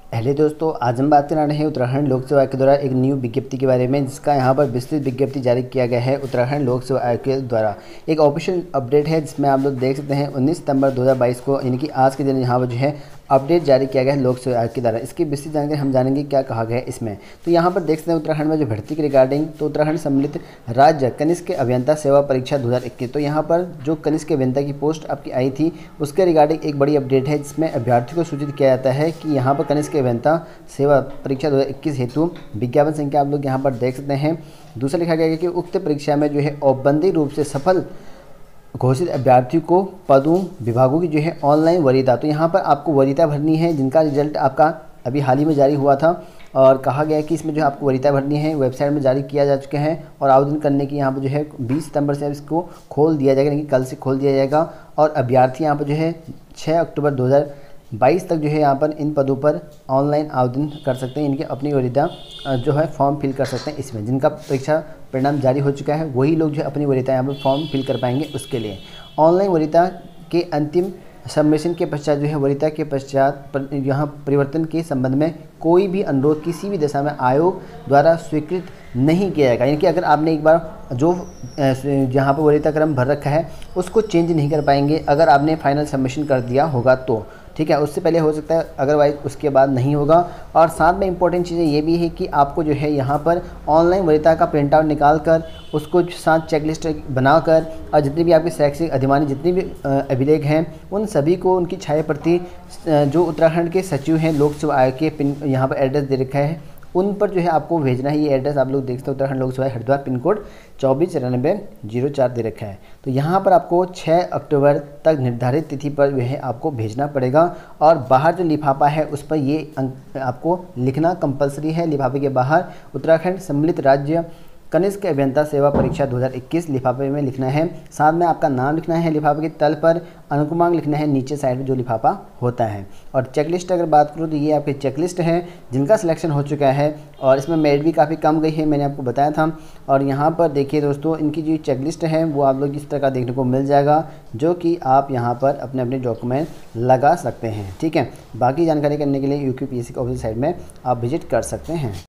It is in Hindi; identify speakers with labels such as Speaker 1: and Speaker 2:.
Speaker 1: पहले दोस्तों आज हम बात कर रहे हैं उत्तराखंड लोक सेवा आयोग के द्वारा एक न्यू विज्ञप्ति के बारे में, जिसका यहाँ पर विस्तृत विज्ञप्ति जारी किया गया है उत्तराखंड लोक सेवा आयोग के द्वारा। एक ऑफिशियल अपडेट है जिसमें आप लोग देख सकते हैं 19 सितंबर 2022 को, यानी कि आज के दिन यहाँ पर जो है अपडेट जारी किया गया है लोक सेवा आयोग के द्वारा। इसकी विस्तृत जानकारी हम जानेंगे क्या कहा गया है इसमें। तो यहाँ पर देख सकते हैं उत्तराखंड में जो भर्ती के रिगार्डिंग, तो उत्तराखंड सम्मिलित राज्य कनिष्क अभियंता सेवा परीक्षा 2021, तो यहाँ पर जो कनिष्क अभियंता की पोस्ट आपकी आई थी उसके रिगार्डिंग एक बड़ी अपडेट है, जिसमें अभ्यर्थियों को सूचित किया जाता है कि यहाँ पर कनिष्क अभियंता सेवा परीक्षा 2021 हेतु विज्ञापन संख्या आप लोग यहाँ पर देख सकते हैं। दूसरा लिखा गया है कि उक्त परीक्षा में जो है औपबंधिक रूप से सफल घोषित अभ्यर्थियों को पदों विभागों की जो है ऑनलाइन वरीयता, तो यहाँ पर आपको वरीयता भरनी है, जिनका रिजल्ट आपका अभी हाल ही में जारी हुआ था और कहा गया है कि इसमें जो है आपको वरीयता भरनी है, वेबसाइट में जारी किया जा चुका है और आवेदन करने की यहाँ पर जो है 20 सितंबर से इसको खोल दिया जाएगा, यानी कि कल से खोल दिया जाएगा। और अभ्यर्थी यहाँ पर जो है 6 अक्टूबर 2022 तक जो है यहाँ पर इन पदों पर ऑनलाइन आवेदन कर सकते हैं, इनकी अपनी वरीयता जो है फॉर्म फिल कर सकते हैं। इसमें जिनका परीक्षा परिणाम जारी हो चुका है वही लोग जो है अपनी वरीयता यहाँ पर फॉर्म फिल कर पाएंगे। उसके लिए ऑनलाइन वरीयता के अंतिम सबमिशन के पश्चात जो है वरीयता के पश्चात यहाँ परिवर्तन के संबंध में कोई भी अनुरोध किसी भी दशा में आयोग द्वारा स्वीकृत नहीं किया जाएगा। यानी कि अगर आपने एक बार जो जहाँ पर वरीयता क्रम भर रखा है उसको चेंज नहीं कर पाएंगे अगर आपने फाइनल सबमिशन कर दिया होगा तो, ठीक है। उससे पहले हो सकता है, अदरवाइज उसके बाद नहीं होगा। और साथ में इंपॉर्टेंट चीज़ें ये भी है कि आपको जो है यहाँ पर ऑनलाइन वरीयता का प्रिंट आउट निकाल कर उसको साथ चेकलिस्ट बनाकर और जितनी भी आपके शैक्षिक अधिमानी जितनी भी अभिलेख हैं उन सभी को उनकी छाया प्रति जो उत्तराखंड के सचिव हैं लोक सेवा आयोग के पिन यहाँ पर एड्रेस दे रखा है उन पर जो है आपको भेजना है। ये एड्रेस आप लोग देखते हो उत्तराखंड लोक सेवा हरिद्वार पिन कोड 249404 दे रखा है। तो यहाँ पर आपको 6 अक्टूबर तक निर्धारित तिथि पर जो है आपको भेजना पड़ेगा और बाहर जो लिफाफा है उस पर ये आपको लिखना कंपलसरी है। लिफाफे के बाहर उत्तराखंड सम्मिलित राज्य कनिष्क अभियंता सेवा परीक्षा 2021 लिफाफे में लिखना है। साथ में आपका नाम लिखना है, लिफाफे के तल पर अनुक्रमांक लिखना है नीचे साइड में जो लिफाफा होता है। और चेकलिस्ट अगर बात करूँ तो ये आपकी चेकलिस्ट है जिनका सिलेक्शन हो चुका है और इसमें मेरिट भी काफ़ी कम गई है, मैंने आपको बताया था। और यहाँ पर देखिए दोस्तों, इनकी जो चेकलिस्ट है वो आप लोग इस तरह का देखने को मिल जाएगा, जो कि आप यहाँ पर अपने अपने डॉक्यूमेंट लगा सकते हैं, ठीक है। बाकी जानकारी करने के लिए UPSC की ऑफिशियल साइट में आप विजिट कर सकते हैं।